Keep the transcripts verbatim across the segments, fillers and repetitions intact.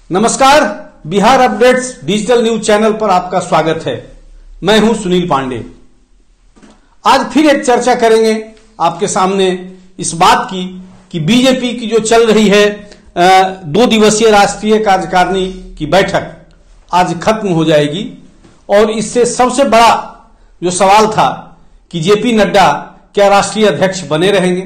नमस्कार, Bihar updates digital news channel पर आपका स्वागत है। मैं हूं सुनील पांडे। आज फिर एक चर्चा करेंगे आपके सामने इस बात की कि बीजेपी की जो चल रही है दो दिवसीय राष्ट्रीय कार्यकारिणी की बैठक आज खत्म हो जाएगी और इससे सबसे बड़ा जो सवाल था कि जेपी नड्डा क्या राष्ट्रीय अध्यक्ष बने रहेंगे,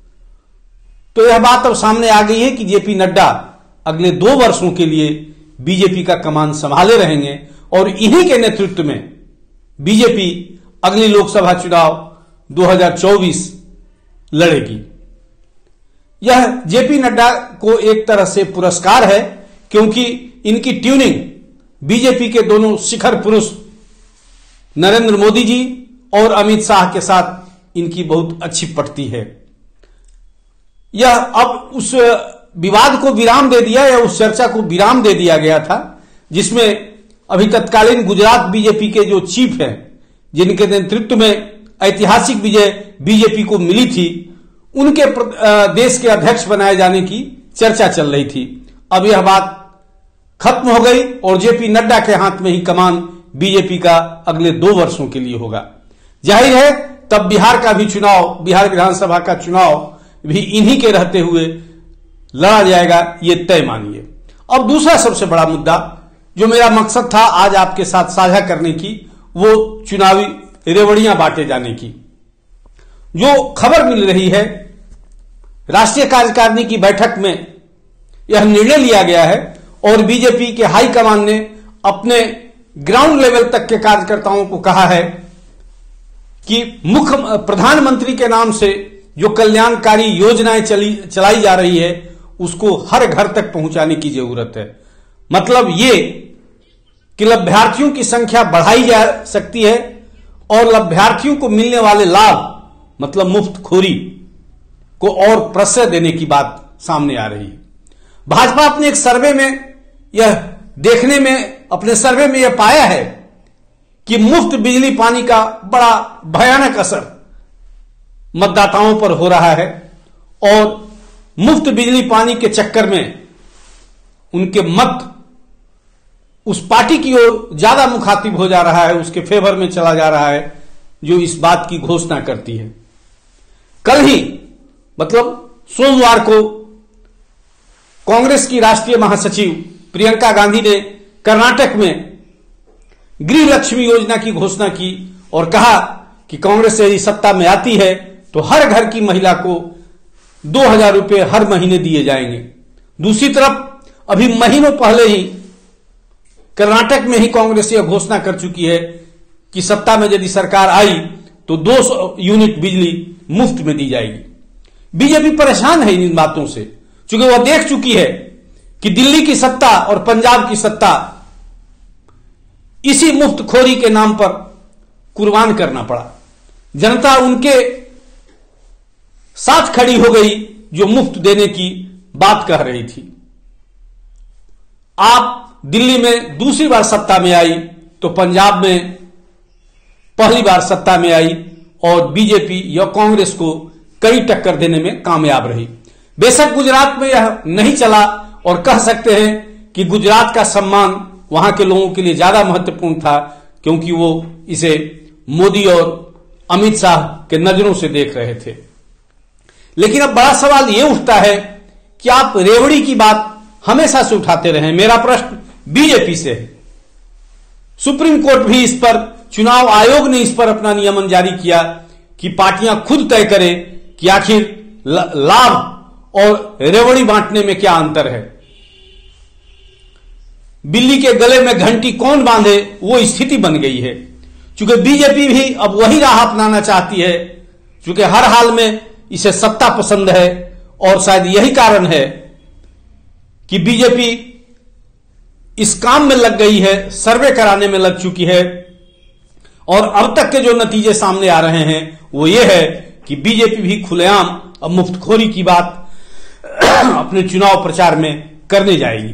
तो यह बात अब सामने आ गई है कि जेपी नड्डा अगले दो वर्षों के लिए बीजेपी का कमान संभाले रहेंगे और इन्हीं के नेतृत्व में बीजेपी अगली लोकसभा चुनाव दो हज़ार चौबीस लड़ेगी। यह जेपी नड्डा को एक तरह से पुरस्कार है क्योंकि इनकी ट्यूनिंग बीजेपी के दोनों शिखर पुरुष नरेंद्र मोदी जी और अमित शाह के साथ इनकी बहुत अच्छी पटती है। यह अब उस विवाद को विराम दे दिया या उस चर्चा को विराम दे दिया गया था जिसमें अभी तत्कालीन गुजरात बीजेपी के जो चीफ हैं, जिनके नेतृत्व में ऐतिहासिक विजय बीजेपी को मिली थी, उनके देश के अध्यक्ष बनाए जाने की चर्चा चल रही थी। अब यह बात खत्म हो गई और जेपी नड्डा के हाथ में ही कमान बीजेपी का अगले दो वर्षों के लिए होगा। जाहिर है तब बिहार का भी चुनाव, बिहार विधानसभा का चुनाव भी इन्हीं के रहते हुए लड़ा जाएगा, ये तय मानिए। अब दूसरा सबसे बड़ा मुद्दा जो मेरा मकसद था आज आपके साथ साझा करने की, वो चुनावी रेवड़ियां बांटे जाने की। जो खबर मिल रही है, राष्ट्रीय कार्यकारिणी की बैठक में यह निर्णय लिया गया है और बीजेपी के हाईकमान ने अपने ग्राउंड लेवल तक के कार्यकर्ताओं को कहा है कि मुख्य प्रधानमंत्री के नाम से जो कल्याणकारी योजनाएं चली चलाई जा रही है उसको हर घर तक पहुंचाने की जरूरत है। मतलब ये कि लाभार्थियों की संख्या बढ़ाई जा सकती है और लाभार्थियों को मिलने वाले लाभ मतलब मुफ्तखोरी को और प्रश्रय देने की बात सामने आ रही है। भाजपा अपने एक सर्वे में यह देखने में अपने सर्वे में यह पाया है कि मुफ्त बिजली पानी का बड़ा भयानक असर मतदाताओं पर हो रहा है और मुफ्त बिजली पानी के चक्कर में उनके मत उस पार्टी की ओर ज्यादा मुखातिब हो जा रहा है, उसके फेवर में चला जा रहा है जो इस बात की घोषणा करती है। कल ही मतलब सोमवार को कांग्रेस की राष्ट्रीय महासचिव प्रियंका गांधी ने कर्नाटक में गृह लक्ष्मी योजना की घोषणा की और कहा कि कांग्रेस यदि सत्ता में आती है तो हर घर की महिला को दो हजार रुपये हर महीने दिए जाएंगे। दूसरी तरफ अभी महीनों पहले ही कर्नाटक में ही कांग्रेस यह घोषणा कर चुकी है कि सत्ता में यदि सरकार आई तो दो सौ यूनिट बिजली मुफ्त में दी जाएगी। बीजेपी परेशान है इन बातों से क्योंकि वह देख चुकी है कि दिल्ली की सत्ता और पंजाब की सत्ता इसी मुफ्तखोरी के नाम पर कुर्बान करना पड़ा। जनता उनके साथ खड़ी हो गई जो मुफ्त देने की बात कह रही थी। आप दिल्ली में दूसरी बार सत्ता में आई तो पंजाब में पहली बार सत्ता में आई और बीजेपी या कांग्रेस को कई टक्कर देने में कामयाब रही। बेशक गुजरात में यह नहीं चला और कह सकते हैं कि गुजरात का सम्मान वहां के लोगों के लिए ज्यादा महत्वपूर्ण था क्योंकि वो इसे मोदी और अमित शाह के नजरों से देख रहे थे। लेकिन अब बड़ा सवाल यह उठता है कि आप रेवड़ी की बात हमेशा से उठाते रहे। मेरा प्रश्न बीजेपी से है। सुप्रीम कोर्ट भी इस पर, चुनाव आयोग ने इस पर अपना नियमन जारी किया कि पार्टियां खुद तय करें कि आखिर लाभ और रेवड़ी बांटने में क्या अंतर है। बिल्ली के गले में घंटी कौन बांधे, वो स्थिति बन गई है। चूंकि बीजेपी भी अब वही राह अपनाना चाहती है, चूंकि हर हाल में इसे सत्ता पसंद है और शायद यही कारण है कि बीजेपी इस काम में लग गई है, सर्वे कराने में लग चुकी है और अब तक के जो नतीजे सामने आ रहे हैं वो ये है कि बीजेपी भी खुलेआम अब मुफ्तखोरी की बात अपने चुनाव प्रचार में करने जाएगी।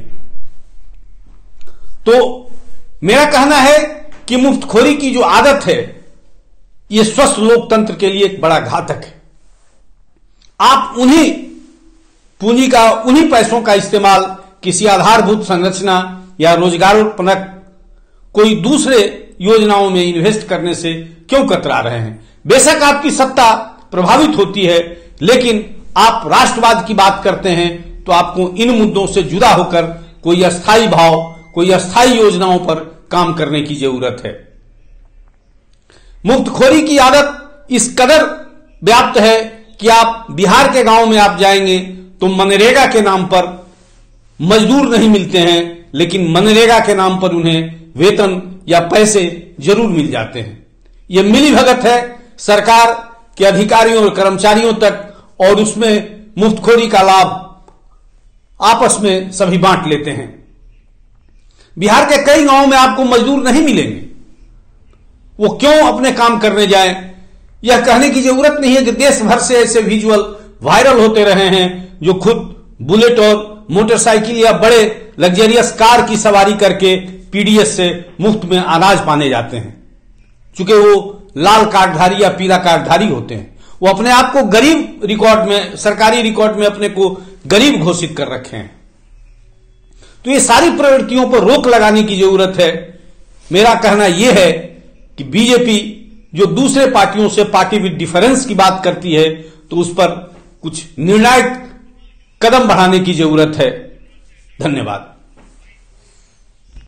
तो मेरा कहना है कि मुफ्तखोरी की जो आदत है ये स्वस्थ लोकतंत्र के लिए एक बड़ा घातक है। आप उन्हीं पूंजी का, उन्हीं पैसों का इस्तेमाल किसी आधारभूत संरचना या रोजगारोत्पन्नक कोई दूसरे योजनाओं में इन्वेस्ट करने से क्यों कतरा रहे हैं? बेशक आपकी सत्ता प्रभावित होती है, लेकिन आप राष्ट्रवाद की बात करते हैं तो आपको इन मुद्दों से जुदा होकर कोई अस्थायी भाव, कोई अस्थायी योजनाओं पर काम करने की जरूरत है। मुफ्तखोरी की आदत इस कदर व्याप्त है कि आप बिहार के गांव में आप जाएंगे तो मनरेगा के नाम पर मजदूर नहीं मिलते हैं, लेकिन मनरेगा के नाम पर उन्हें वेतन या पैसे जरूर मिल जाते हैं। यह मिलीभगत है सरकार के अधिकारियों और कर्मचारियों तक, और उसमें मुफ्तखोरी का लाभ आपस में सभी बांट लेते हैं। बिहार के कई गांवों में आपको मजदूर नहीं मिलेंगे। वो क्यों अपने काम करने जाएं? यह कहने की जरूरत नहीं है कि देश भर से ऐसे विजुअल वायरल होते रहे हैं जो खुद बुलेट और मोटरसाइकिल या बड़े लग्जरियस कार की सवारी करके पीडीएस से मुफ्त में अनाज पाने जाते हैं। चूंकि वो लाल कार्डधारी या पीला कार्डधारी होते हैं, वो अपने आप को गरीब रिकॉर्ड में, सरकारी रिकॉर्ड में अपने को गरीब घोषित कर रखे हैं। तो ये सारी प्रवृत्तियों पर रोक लगाने की जरूरत है। मेरा कहना यह है कि बीजेपी जो दूसरे पार्टियों से पार्टी विद डिफरेंस की बात करती है, तो उस पर कुछ निर्णायक कदम बढ़ाने की जरूरत है। धन्यवाद।